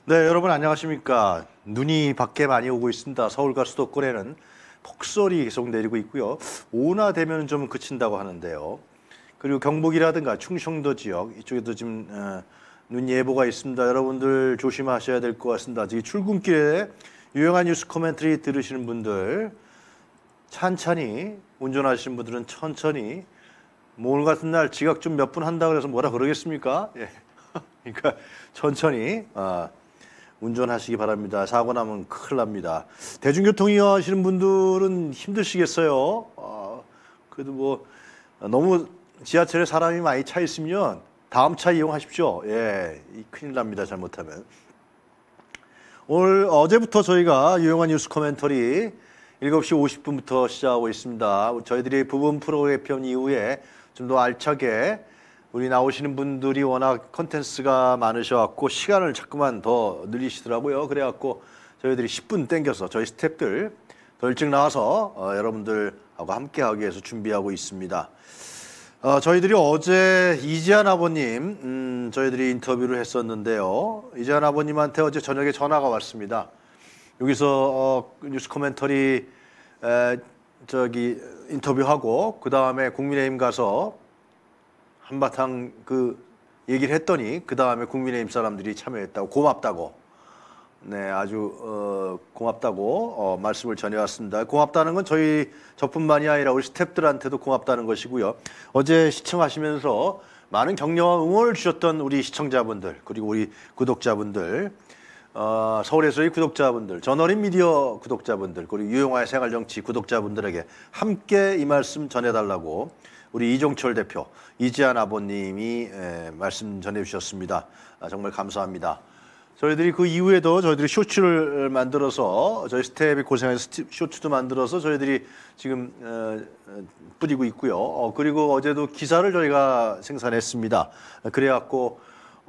네, 여러분 안녕하십니까. 눈이 밖에 많이 오고 있습니다. 서울과 수도권에는 폭설이 계속 내리고 있고요. 오나 되면 좀 그친다고 하는데요. 그리고 경북이라든가 충청도 지역 이쪽에도 지금 눈 예보가 있습니다. 여러분들 조심하셔야 될 것 같습니다. 지금 출근길에 유용한 뉴스 코멘터리 들으시는 분들 천천히, 운전하시는 분들은 천천히, 뭐 오늘 같은 날 지각 좀 몇 분 한다 그래서 뭐라 그러겠습니까? 예. 그러니까 천천히 운전하시기 바랍니다. 사고 나면 큰일 납니다. 대중교통 이용하시는 분들은 힘드시겠어요. 그래도 뭐 너무 지하철에 사람이 많이 차 있으면 다음 차 이용하십시오. 예, 큰일 납니다. 잘못하면. 오늘 어제부터 저희가 유용한 뉴스 코멘터리 7시 50분부터 시작하고 있습니다. 저희들이 부분 프로그램 편 이후에 좀 더 알차게 우리 나오시는 분들이 워낙 컨텐츠가 많으셔갖고 시간을 자꾸만 더 늘리시더라고요. 그래갖고 저희들이 10분 땡겨서 저희 스태프들 더 일찍 나와서 여러분들하고 함께하기 위해서 준비하고 있습니다. 저희들이 어제 이지한 아버님 저희들이 인터뷰를 했었는데요. 이지한 아버님한테 어제 저녁에 전화가 왔습니다. 여기서 뉴스 코멘터리 인터뷰하고 그 다음에 국민의힘 가서 한바탕 얘기를 했더니 그 다음에 국민의힘 사람들이 참여했다고 고맙다고 아주 고맙다고 말씀을 전해왔습니다. 고맙다는 건 저뿐만이 아니라 우리 스태프들한테도 고맙다는 것이고요. 어제 시청하시면서 많은 격려와 응원을 주셨던 우리 시청자분들 그리고 우리 구독자분들 서울에서의 구독자분들, 저널인 미디어 구독자분들 그리고 유용화의 생활정치 구독자분들에게 함께 이 말씀 전해달라고 우리 이종철 대표, 이지한 아버님이 말씀 전해주셨습니다. 정말 감사합니다. 저희들이 그 이후에도 저희들이 쇼츠를 만들어서 저희 스태프이 고생해서 쇼츠도 만들어서 저희들이 지금 뿌리고 있고요. 그리고 어제도 기사를 저희가 생산했습니다. 그래갖고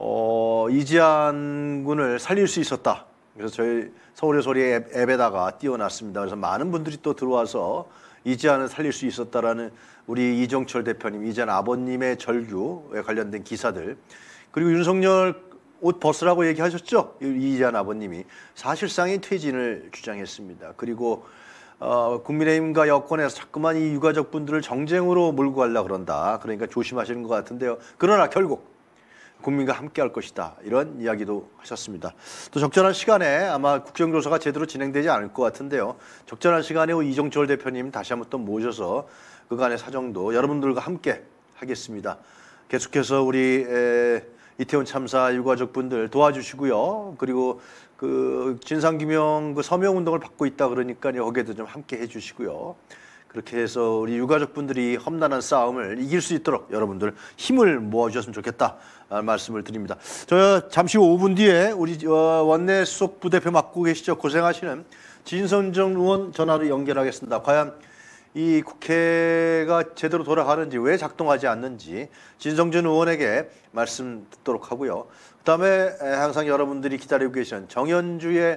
이지한 군을 살릴 수 있었다. 그래서 저희 서울의 소리 앱에다가 띄워놨습니다. 그래서 많은 분들이 또 들어와서 이지한을 살릴 수 있었다라는 우리 이종철 대표님, 이지한 아버님의 절규에 관련된 기사들 그리고 윤석열 옷 벗으라고 얘기하셨죠? 이지한 아버님이 사실상의 퇴진을 주장했습니다. 그리고 국민의힘과 여권에서 자꾸만 이 유가족 분들을 정쟁으로 몰고 가려고 그런다. 그러니까 조심하시는 것 같은데요. 그러나 결국 국민과 함께 할 것이다. 이런 이야기도 하셨습니다. 또 적절한 시간에 아마 국정조사가 제대로 진행되지 않을 것 같은데요. 적절한 시간에 이종철 대표님 다시 한번 또 모셔서 그간의 사정도 여러분들과 함께 하겠습니다. 계속해서 우리 이태원 참사 유가족분들 도와주시고요. 그리고 그 진상규명 서명운동을 받고 있다 그러니까 여기에도 좀 함께 해주시고요. 그렇게 해서 우리 유가족분들이 험난한 싸움을 이길 수 있도록 여러분들 힘을 모아주셨으면 좋겠다 말씀을 드립니다. 저 잠시 후 5분 뒤에 우리 원내 수석 부대표 맡고 계시죠. 고생하시는 진성정 의원 전화로 연결하겠습니다. 과연 이 국회가 제대로 돌아가는지 왜 작동하지 않는지 진성준 의원에게 말씀 듣도록 하고요. 그다음에 항상 여러분들이 기다리고 계신 장현주의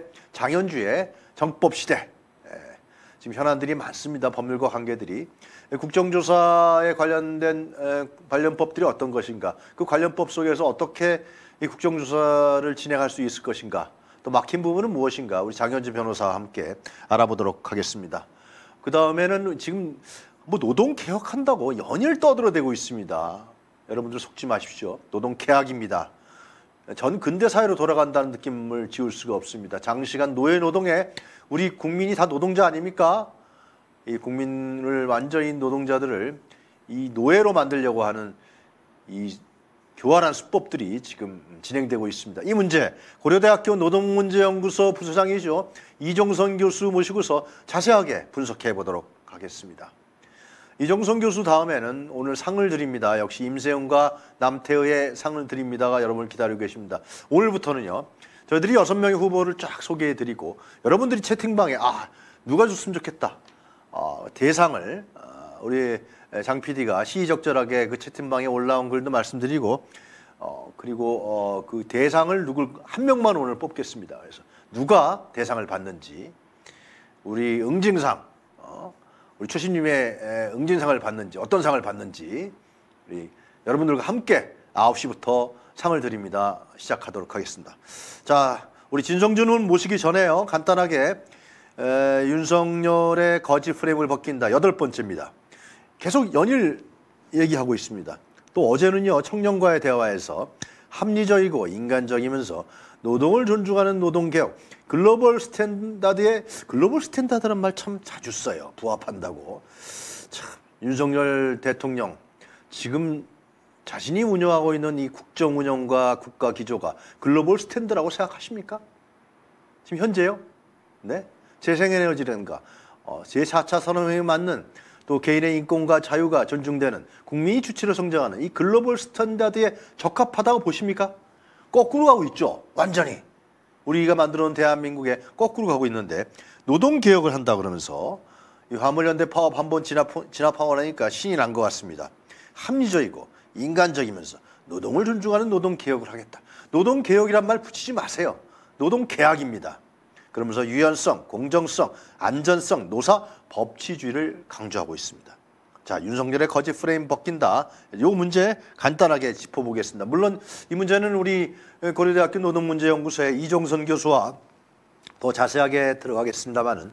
정법시대 지금 현안들이 많습니다. 법률과 관계들이. 국정조사에 관련된 관련법들이 어떤 것인가. 그 관련법 속에서 어떻게 이 국정조사를 진행할 수 있을 것인가. 또 막힌 부분은 무엇인가. 우리 장현주 변호사와 함께 알아보도록 하겠습니다. 그 다음에는 지금 뭐 노동개혁한다고 연일 떠들어대고 있습니다. 여러분들 속지 마십시오. 노동개혁입니다. 전 근대사회로 돌아간다는 느낌을 지울 수가 없습니다. 장시간 노예노동에 우리 국민이 다 노동자 아닙니까? 이 국민을 완전히 노동자들을 이 노예로 만들려고 하는 이 교활한 수법들이 지금 진행되고 있습니다. 이 문제 고려대학교 노동문제연구소 부소장이죠. 이종선 교수 모시고서 자세하게 분석해 보도록 하겠습니다. 이종선 교수 다음에는 오늘 상을 드립니다. 역시 임세훈과 남태의의 상을 드립니다가 여러분을 기다리고 계십니다. 오늘부터는요. 저희들이 6명의 후보를 쫙 소개해드리고 여러분들이 채팅방에 누가 줬으면 좋겠다. 대상을 우리 장 PD가 시의적절하게 그 채팅방에 올라온 글도 말씀드리고 그리고 그 대상을 한 명만 오늘 뽑겠습니다. 그래서 누가 대상을 받는지 우리 응징상 우리 초심님의 응징상을 받는지 어떤 상을 받는지 우리 여러분들과 함께 9시부터 상을 드립니다. 시작하도록 하겠습니다. 자, 우리 진성준 의원 모시기 전에요. 간단하게 윤석열의 거짓 프레임을 벗긴다. 8번째입니다. 계속 연일 얘기하고 있습니다. 또 어제는요. 청년과의 대화에서 합리적이고 인간적이면서 노동을 존중하는 노동개혁, 글로벌 스탠다드라는 말 참 자주 써요. 부합한다고. 참 윤석열 대통령 지금 자신이 운영하고 있는 이 국정 운영과 국가 기조가 글로벌 스탠드라고 생각하십니까? 지금 현재요? 네? 재생에너지라든가 제4차 산업혁명에 맞는 또 개인의 인권과 자유가 존중되는 국민이 주체로 성장하는 이 글로벌 스탠다드에 적합하다고 보십니까? 거꾸로 가고 있죠. 완전히. 우리가 만들어놓은 대한민국에 거꾸로 가고 있는데 노동개혁을 한다 그러면서 이 화물연대 파업 한번 진압하고 나니까 신이 난 것 같습니다. 합리적이고 인간적이면서 노동을 존중하는 노동개혁을 하겠다. 노동개혁이란 말 붙이지 마세요. 노동계약입니다. 그러면서 유연성, 공정성, 안전성, 노사 법치주의를 강조하고 있습니다. 자, 윤석열의 거짓 프레임 벗긴다. 이 문제 간단하게 짚어보겠습니다. 물론 이 문제는 우리 고려대학교 노동문제연구소의 이종선 교수와 더 자세하게 들어가겠습니다만은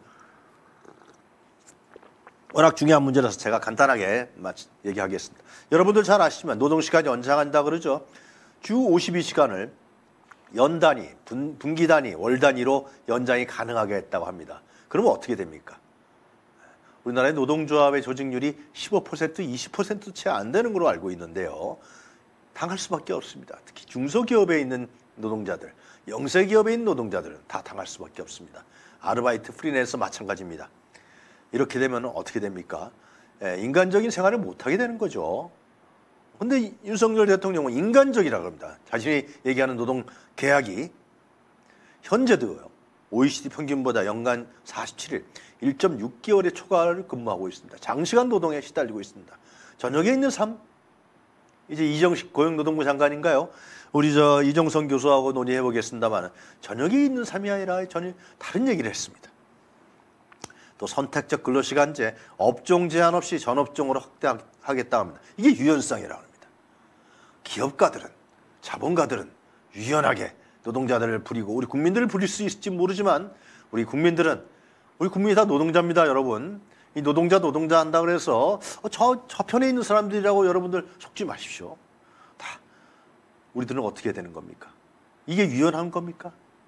워낙 중요한 문제라서 제가 간단하게 얘기하겠습니다. 여러분들 잘 아시지만 노동시간이 연장한다 그러죠. 주 52시간을 연 단위, 분기 단위, 월 단위로 연장이 가능하게 했다고 합니다. 그러면 어떻게 됩니까? 우리나라의 노동조합의 조직률이 15%, 20% 채 안 되는 걸로 알고 있는데요. 당할 수밖에 없습니다. 특히 중소기업에 있는 노동자들, 영세기업에 있는 노동자들은 다 당할 수밖에 없습니다. 아르바이트, 프리랜서 마찬가지입니다. 이렇게 되면 어떻게 됩니까? 인간적인 생활을 못하게 되는 거죠. 그런데 윤석열 대통령은 인간적이라고 합니다. 자신이 얘기하는 노동 계약이 현재도요. OECD 평균보다 연간 47일, 1.6개월의 초과를 근무하고 있습니다. 장시간 노동에 시달리고 있습니다. 저녁에 있는 삶, 이제 이정식 고용노동부 장관인가요? 우리 이정선 교수하고 논의해 보겠습니다만 저녁에 있는 삶이 아니라 전혀 다른 얘기를 했습니다. 또 선택적 근로시간제, 업종 제한 없이 전업종으로 확대하겠다 합니다. 이게 유연성이라고 합니다. 기업가들은, 자본가들은 유연하게 노동자들을 부리고 우리 국민들을 부릴 수 있을지 모르지만 우리 국민이 다 노동자입니다, 여러분. 이 노동자 한다 그래서 저 편에 있는 사람들이라고 여러분들 속지 마십시오. 다 우리들은 어떻게 되는 겁니까? 이게 유연한 겁니까?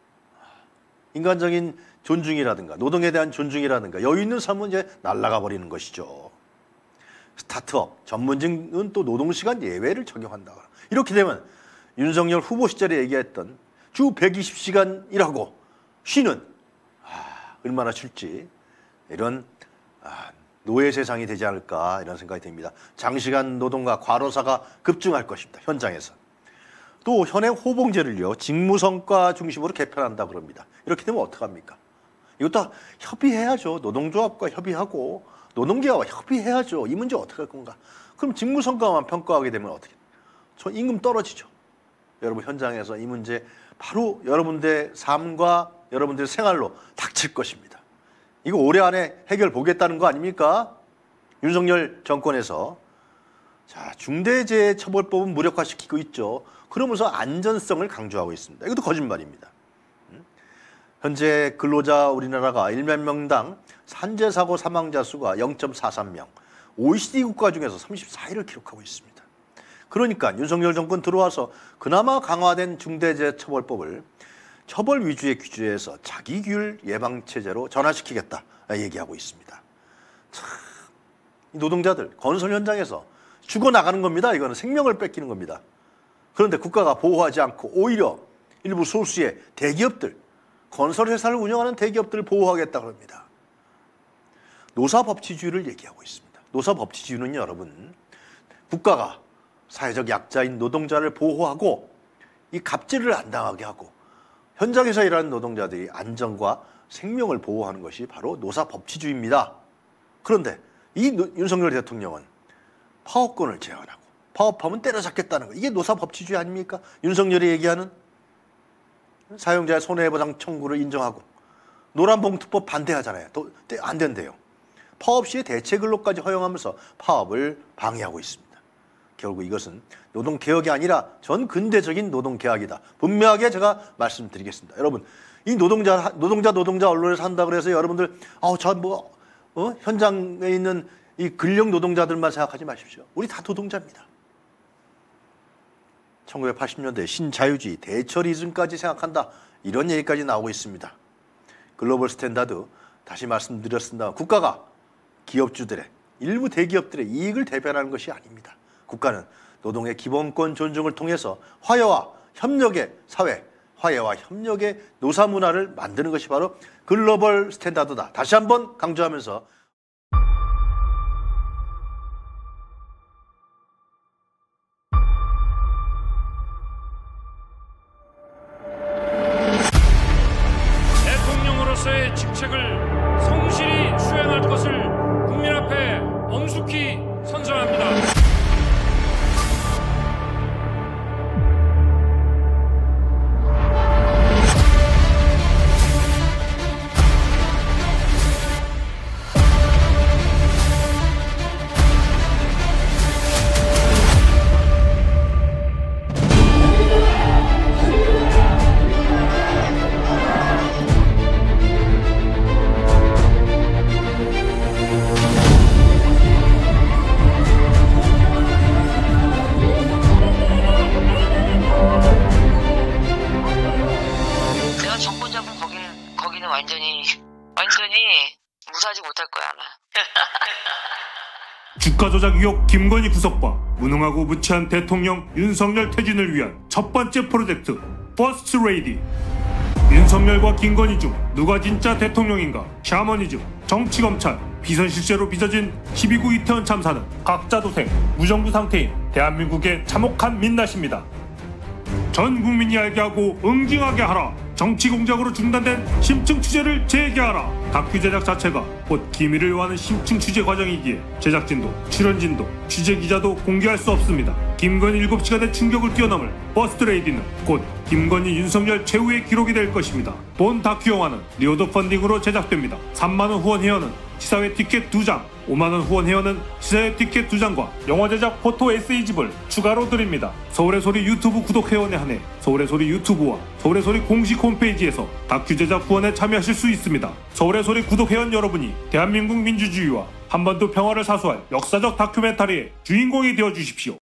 인간적인 존중이라든가 노동에 대한 존중이라든가 여유 있는 삶은 이제 날아가 버리는 것이죠. 스타트업, 전문직은 또 노동시간 예외를 적용한다. 이렇게 되면 윤석열 후보 시절에 얘기했던 주 120시간 일하고 쉬는 얼마나 싫지. 이런 노예 세상이 되지 않을까 이런 생각이 듭니다. 장시간 노동과 과로사가 급증할 것입니다. 현장에서. 또 현행 호봉제를요. 직무성과 중심으로 개편한다 그럽니다. 이렇게 되면 어떡합니까? 이것도 협의해야죠. 노동조합과 협의하고 노동계와 협의해야죠. 이 문제 어떻게 할 건가? 그럼 직무성과만 평가하게 되면 어떻게? 저 임금 떨어지죠. 여러분 현장에서 이 문제 바로 여러분들의 삶과 여러분들의 생활로 닥칠 것입니다. 이거 올해 안에 해결 보겠다는 거 아닙니까? 윤석열 정권에서. 자, 중대재해처벌법은 무력화시키고 있죠. 그러면서 안전성을 강조하고 있습니다. 이것도 거짓말입니다. 현재 근로자 우리나라가 1만 명당 산재사고 사망자 수가 0.43명, OECD 국가 중에서 34위를 기록하고 있습니다. 그러니까 윤석열 정권 들어와서 그나마 강화된 중대재해처벌법을 처벌 위주의 규제에서 자기규율 예방체제로 전환시키겠다 얘기하고 있습니다. 참, 이 노동자들 건설 현장에서 죽어나가는 겁니다. 이거는 생명을 뺏기는 겁니다. 그런데 국가가 보호하지 않고 오히려 일부 소수의 대기업들, 건설회사를 운영하는 대기업들을 보호하겠다 그럽니다. 노사법치주의를 얘기하고 있습니다. 노사법치주의는 여러분, 국가가 사회적 약자인 노동자를 보호하고 이 갑질을 안 당하게 하고 현장에서 일하는 노동자들이 안전과 생명을 보호하는 것이 바로 노사법치주의입니다. 그런데 이 윤석열 대통령은 파업권을 제한하고 파업하면 때려잡겠다는 거. 이게 노사법치주의 아닙니까? 윤석열이 얘기하는 사용자의 손해보상 청구를 인정하고 노란봉투법 반대하잖아요. 또 안 된대요. 파업 시에 대체 근로까지 허용하면서 파업을 방해하고 있습니다. 결국 이것은 노동개혁이 아니라 전 근대적인 노동계약이다. 분명하게 제가 말씀드리겠습니다. 여러분, 이 노동자 언론에서 한다 그래서 여러분들 현장에 있는 이 근력 노동자들만 생각하지 마십시오. 우리 다 노동자입니다. 1980년대 신자유주의, 대처리즘까지 생각한다. 이런 얘기까지 나오고 있습니다. 글로벌 스탠다드 다시 말씀드렸습니다. 국가가 기업주들의 일부 대기업들의 이익을 대변하는 것이 아닙니다. 국가는 노동의 기본권 존중을 통해서 화해와 협력의 사회, 화해와 협력의 노사 문화를 만드는 것이 바로 글로벌 스탠다드다. 다시 한번 강조하면서 대통령으로서의 직책을 성실히 수행할 것을 국민 앞에 엄숙히 선서합니다. 거기는 완전히 무사하지 못할 거야 아마. 주가 조작 의혹 김건희 구속과 무능하고 무치한 대통령 윤석열 퇴진을 위한 첫 번째 프로젝트 퍼스트 레이디. 윤석열과 김건희 중 누가 진짜 대통령인가? 샤머니즘, 정치검찰, 비선실세로 빚어진 12구 이태원 참사는 각자 도생, 무정부 상태인 대한민국의 참혹한 민낯입니다. 전 국민이 알게 하고 응징하게 하라. 정치 공작으로 중단된 심층 취재를 재개하라. 다큐 제작 자체가 곧 기밀을 요하는 심층 취재 과정이기에 제작진도 출연진도 취재 기자도 공개할 수 없습니다. 김건희 7시간의 충격을 뛰어넘을 퍼스트 레이디는 곧 김건희 윤석열 최후의 기록이 될 것입니다. 본 다큐 영화는 리오드 펀딩으로 제작됩니다. 3만원 후원 회원은 시사회 티켓 2장, 5만원 후원 회원은 시사회 티켓 2장과 영화 제작 포토 에세이집을 추가로 드립니다. 서울의 소리 유튜브 구독 회원에 한해 서울의 소리 유튜브와 서울의 소리 공식 홈페이지에서 다큐 제작 후원에 참여하실 수 있습니다. 서울의 소리 구독 회원 여러분이 대한민국 민주주의와 한반도 평화를 사수할 역사적 다큐멘터리의 주인공이 되어주십시오.